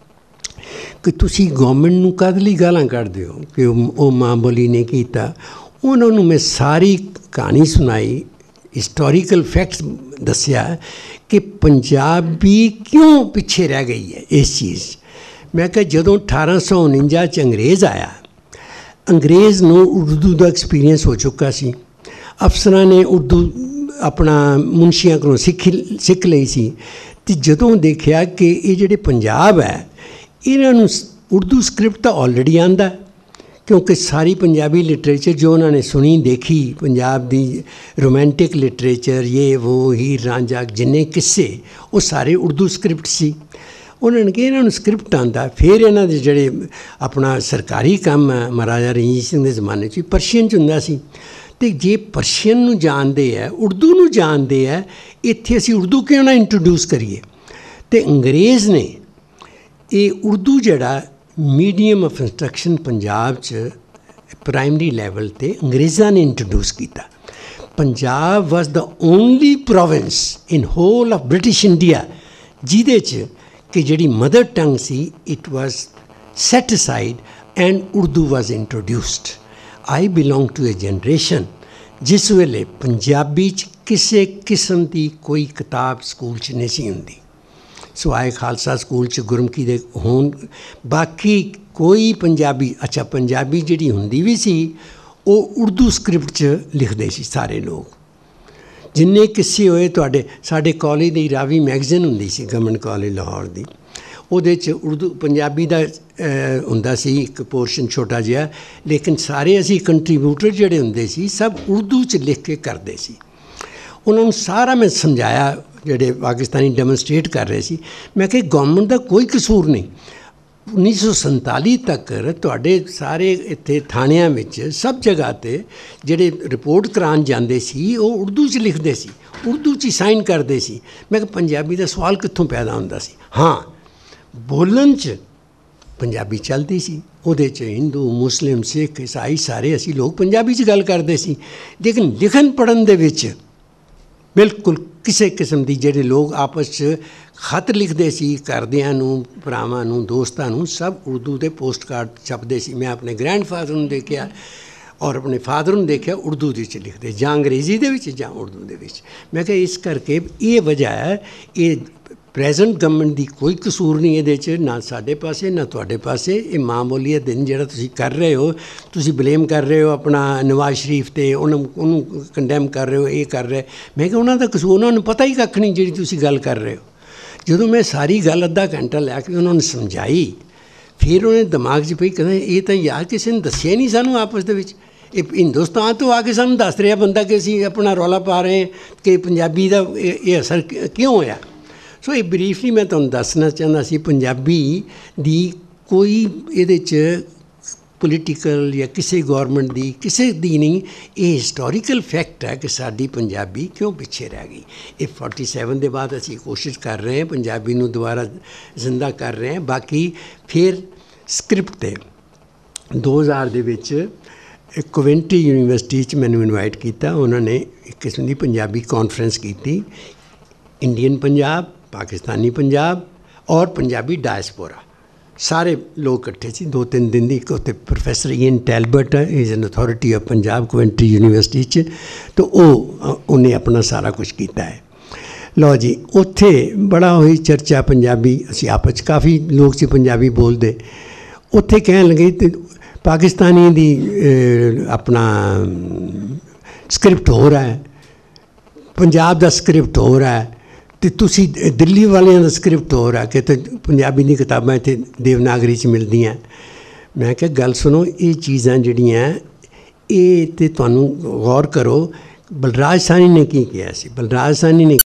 कि तुसी गवर्नमेंट नूं कद लई गालां कढदे हो कि वो माँ बोली ने कीता। उन्होंने मैं सारी कहानी सुनाई, हिस्टोरिकल फैक्ट्स दसिया कि पंजाबी क्यों पिछे रह गई है इस चीज़। मैं कहा जदों 1849 च अंग्रेज़ आया, अंग्रेज़ नूं उर्दू का एक्सपीरियंस हो चुका सी। अफसरां ने उर्दू अपना मुंशियां को सिख ली सी। तो जदों देखा कि ये जिहड़े पंजाब है इन्हों उर्दू स्क्रिप्ट तो ऑलरेडी आंदा, क्योंकि सारी पंजाबी लिटरेचर जो उन्होंने सुनी देखी पंजाब दी रोमांटिक लिटरेचर ये वो हीर रांझा जिन्ने किस्से वो सारे उर्दू स्क्रिप्ट सी। उन्होंने कहा इन्होंने स्क्रिप्ट आंदा। फिर इन्हों के जिहड़े अपना सरकारी काम है महाराजा रणजीत सिंह के जमाने च परशियन च हुंदा सी। तो जे परशियन नूं जानते हैं उर्दू नूं जानते हैं इत्थे असी उर्दू क्यों ना इंट्रोड्यूस करिए। तो अंग्रेज़ ने ये उर्दू जड़ा मीडियम ऑफ इंस्ट्रक्शन पंजाब च प्राइमरी लैवल ते अंग्रेज़ां ने इंट्रोड्यूस किया। Punjab was the only province in whole of British India जिहदे च कि जिहड़ी मदर टंग सी it was set aside and Urdu was introduced. I belong to a generation जिस वेले पंजाबी च किसी किस्म की कोई किताब स्कूल च नहीं सी हुंदी। ਸਵਾਏ ਖਾਲਸਾ ਸਕੂਲ 'ਚ ਗੁਰਮੁਖੀ ਦੇ ਹੋਣ, ਬਾਕੀ ਕੋਈ ਪੰਜਾਬੀ, ਅੱਛਾ ਪੰਜਾਬੀ ਜਿਹੜੀ ਹੁੰਦੀ ਵੀ ਸੀ ਉਹ ਉਰਦੂ ਸਕ੍ਰਿਪਟ 'ਚ ਲਿਖਦੇ ਸੀ ਸਾਰੇ ਲੋਕ। ਜਿੰਨੇ ਕਿੱਸੇ ਹੋਏ ਤੁਹਾਡੇ, ਸਾਡੇ ਕਾਲਜ ਦੀ ਰਾਵੀ ਮੈਗਜ਼ੀਨ ਹੁੰਦੀ ਸੀ ਗਵਰਨਮੈਂਟ ਕਾਲਜ ਲਾਹੌਰ ਦੀ, ਉਹਦੇ 'ਚ ਉਰਦੂ ਪੰਜਾਬੀ ਦਾ ਹੁੰਦਾ ਸੀ ਇੱਕ ਪੋਰਸ਼ਨ ਛੋਟਾ ਜਿਹਾ, ਲੇਕਿਨ ਸਾਰੇ ਅਸੀਂ ਕੰਟਰੀਬਿਊਟਰ ਜਿਹੜੇ ਹੁੰਦੇ ਸੀ ਸਭ ਉਰਦੂ 'ਚ ਲਿਖ ਕੇ ਕਰਦੇ ਸੀ। ਉਹਨਾਂ ਨੂੰ ਸਾਰਾ ਮੈਂ ਸਮਝਾਇਆ, ਜਿਹੜੇ ਪਾਕਿਸਤਾਨੀ ਡੈਮੋਨਸਟ੍ਰੇਟ ਕਰ ਰਹੇ ਸੀ, ਮੈਂ ਕਿਹਾ ਗਵਰਨਮੈਂਟ ਦਾ ਕੋਈ ਕਸੂਰ ਨਹੀਂ। 1947 ਤੱਕ ਤੁਹਾਡੇ ਸਾਰੇ ਇੱਥੇ ਥਾਣਿਆਂ ਵਿੱਚ ਸਭ ਜਗ੍ਹਾ 'ਤੇ ਜਿਹੜੇ ਰਿਪੋਰਟ ਕਰਾਉਣ ਜਾਂਦੇ ਸੀ ਉਹ ਉਰਦੂ 'ਚ ਲਿਖਦੇ ਸੀ, ਉਰਦੂ 'ਚ ਹੀ ਸਾਈਨ ਕਰਦੇ ਸੀ। ਮੈਂ ਕਿਹਾ ਪੰਜਾਬੀ ਦਾ ਸਵਾਲ ਕਿੱਥੋਂ ਪੈਦਾ ਹੁੰਦਾ ਸੀ? ਹਾਂ, ਬੋਲਣ 'ਚ ਪੰਜਾਬੀ ਚੱਲਦੀ ਸੀ, ਉਹਦੇ 'ਚ ਹਿੰਦੂ, ਮੁਸਲਿਮ, ਸਿੱਖ, ਈਸਾਈ ਸਾਰੇ ਅਸੀਂ ਲੋਕ ਪੰਜਾਬੀ 'ਚ ਗੱਲ ਕਰਦੇ ਸੀ, ਲੇਕਿਨ ਲਿਖਣ ਪੜ੍ਹਨ ਦੇ ਵਿੱਚ ਬਿਲਕੁਲ ਕਿਸੇ ਕਿਸਮ ਦੀ, ਜਿਹੜੇ ਲੋਕ ਆਪਸ 'ਚ ਖਤ ਲਿਖਦੇ ਸੀ ਘਰਦਿਆਂ ਨੂੰ, ਭਰਾਵਾਂ ਨੂੰ, ਦੋਸਤਾਂ ਨੂੰ, ਸਭ ਉਰਦੂ ਦੇ ਪੋਸਟ ਕਾਰਡ ਛਪਦੇ ਸੀ। ਮੈਂ ਆਪਣੇ ਗ੍ਰੈਂਡਫਾਦਰ ਨੂੰ ਦੇਖਿਆ ਔਰ ਆਪਣੇ ਫਾਦਰ ਨੂੰ ਦੇਖਿਆ ਉਰਦੂ ਦੇ ਵਿੱਚ ਲਿਖਦੇ, ਜਾਂ ਅੰਗਰੇਜ਼ੀ ਦੇ ਵਿੱਚ ਜਾਂ ਉਰਦੂ ਦੇ ਵਿੱਚ। ਮੈਂ ਕਿਹਾ ਇਸ ਕਰਕੇ ਇਹ ਵਜ੍ਹਾ ਹੈ, ਇਹ ਪ੍ਰੈਜ਼ੈਂਟ ਗਵਰਨਮੈਂਟ ਦੀ ਕੋਈ ਕਸੂਰ ਨਹੀਂ ਇਹਦੇ 'ਚ, ਨਾ ਸਾਡੇ ਪਾਸੇ ਨਾ ਤੁਹਾਡੇ ਪਾਸੇ। ਇਹ ਮਾਂ ਬੋਲੀ ਦਾ ਦਿਨ ਜਿਹੜਾ ਤੁਸੀਂ ਕਰ ਰਹੇ ਹੋ, ਤੁਸੀਂ ਬਲੇਮ ਕਰ ਰਹੇ ਹੋ ਆਪਣਾ ਨਵਾਜ਼ ਸ਼ਰੀਫ 'ਤੇ, ਉਹਨੂੰ ਕੰਡੈਮ ਕਰ ਰਹੇ ਹੋ, ਇਹ ਕਰ ਰਹੇ। ਮੈਂ ਕਿਹਾ ਉਹਨਾਂ ਦਾ ਕਸੂਰ, ਉਹਨਾਂ ਨੂੰ ਪਤਾ ਹੀ ਕੱਖ ਨਹੀਂ ਜਿਹੜੀ ਤੁਸੀਂ ਗੱਲ ਕਰ ਰਹੇ ਹੋ। ਜਦੋਂ ਮੈਂ ਸਾਰੀ ਗੱਲ ਅੱਧਾ ਘੰਟਾ ਲੈ ਕੇ ਉਹਨਾਂ ਨੂੰ ਸਮਝਾਈ, ਫਿਰ ਉਹਨੇ ਦਿਮਾਗ 'ਚ ਪਈ, ਕਹਿੰਦਾ ਇਹ ਤਾਂ ਯਾਰ ਕਿਸੇ ਨੇ ਦੱਸਿਆ ਨਹੀਂ ਸਾਨੂੰ ਆਪਸ ਦੇ ਵਿੱਚ, ਇਹ ਹਿੰਦੁਸਤਾਨ ਤੋਂ ਆ ਕੇ ਸਾਨੂੰ ਦੱਸ ਰਿਹਾ ਬੰਦਾ ਕਿ ਅਸੀਂ ਆਪਣਾ ਰੌਲਾ ਪਾ ਰਹੇ ਕਿ ਪੰਜਾਬੀ ਦਾ ਇਹ ਅਸਰ ਕਿਉਂ ਹੋਇਆ। ਸੋ ਇਹ ਬਰੀਫਲੀ ਮੈਂ ਤੁਹਾਨੂੰ ਦੱਸਣਾ ਚਾਹੁੰਦਾ ਸੀ, ਪੰਜਾਬੀ ਦੀ ਕੋਈ ਇਹਦੇ 'ਚ ਪੋਲੀਟੀਕਲ ਜਾਂ ਕਿਸੇ ਗੌਰਮੈਂਟ ਦੀ ਕਿਸੇ ਦੀ ਨਹੀਂ, ਇਹ ਹਿਸਟੋਰੀਕਲ ਫੈਕਟ ਹੈ ਕਿ ਸਾਡੀ ਪੰਜਾਬੀ ਕਿਉਂ ਪਿੱਛੇ ਰਹਿ ਗਈ। ਇਹ 47 ਦੇ ਬਾਅਦ ਅਸੀਂ ਕੋਸ਼ਿਸ਼ ਕਰ ਰਹੇ ਹਾਂ ਪੰਜਾਬੀ ਨੂੰ ਦੁਬਾਰਾ ਜ਼ਿੰਦਾ ਕਰ ਰਹੇ ਹਾਂ। ਬਾਕੀ ਫਿਰ ਸਕ੍ਰਿਪਟ 'ਤੇ 2000 ਦੇ ਵਿੱਚ ਕੋਵੈਂਟਰੀ ਯੂਨੀਵਰਸਿਟੀ 'ਚ ਮੈਨੂੰ ਇਨਵਾਈਟ ਕੀਤਾ, ਉਹਨਾਂ ਨੇ ਇੱਕ ਕਿਸਮ ਦੀ ਪੰਜਾਬੀ ਕਾਨਫਰੰਸ ਕੀਤੀ, ਇੰਡੀਅਨ ਪੰਜਾਬ, ਪਾਕਿਸਤਾਨੀ ਪੰਜਾਬ ਔਰ ਪੰਜਾਬੀ ਡਾਇਸਪੋਰਾ, ਸਾਰੇ ਲੋਕ ਇਕੱਠੇ ਸੀ 2-3 ਦਿਨ ਦੀ। ਇੱਕ ਉੱਥੇ ਪ੍ਰੋਫੈਸਰ ਈਨ ਟੈਲਬਰਟ ਹੈ, is an authority of Punjab Coventry university 'ਚ, ਤਾਂ ਉਹਨੇ ਆਪਣਾ ਸਾਰਾ ਕੁਝ ਕੀਤਾ ਹੈ। ਲਓ ਜੀ, ਉੱਥੇ ਬੜਾ ਹੋਈ ਚਰਚਾ ਪੰਜਾਬੀ, ਅਸੀਂ ਆਪਸ 'ਚ ਕਾਫੀ ਲੋਕ ਸੀ ਪੰਜਾਬੀ ਬੋਲਦੇ। ਉੱਥੇ ਕਹਿਣ ਲੱਗੇ ਤੇ ਪਾਕਿਸਤਾਨੀ ਦੀ ਆਪਣਾ ਸਕ੍ਰਿਪਟ ਹੋ ਰਿਹਾ ਹੈ, ਪੰਜਾਬ ਦਾ ਸਕ੍ਰਿਪਟ ਹੋ ਰਿਹਾ ਹੈ, ਅਤੇ ਤੁਸੀਂ ਦਿੱਲੀ ਵਾਲਿਆਂ ਦਾ ਸਕ੍ਰਿਪਟ ਹੋ ਰਿਹਾ ਕਿ ਤੇ ਪੰਜਾਬੀ ਦੀਆਂ ਕਿਤਾਬਾਂ ਇੱਥੇ ਦੇਵਨਾਗਰੀ 'ਚ ਮਿਲਦੀਆਂ। ਮੈਂ ਕਿਹਾ ਗੱਲ ਸੁਣੋ, ਇਹ ਚੀਜ਼ਾਂ ਜਿਹੜੀਆਂ ਇਹ ਤਾਂ ਤੁਹਾਨੂੰ ਗੌਰ ਕਰੋ, ਬਲਰਾਜ ਸਾਹਨੀ ਨੇ ਕੀ ਕਿਹਾ ਸੀ। ਬਲਰਾਜ ਸਾਹਨੀ ਨੇ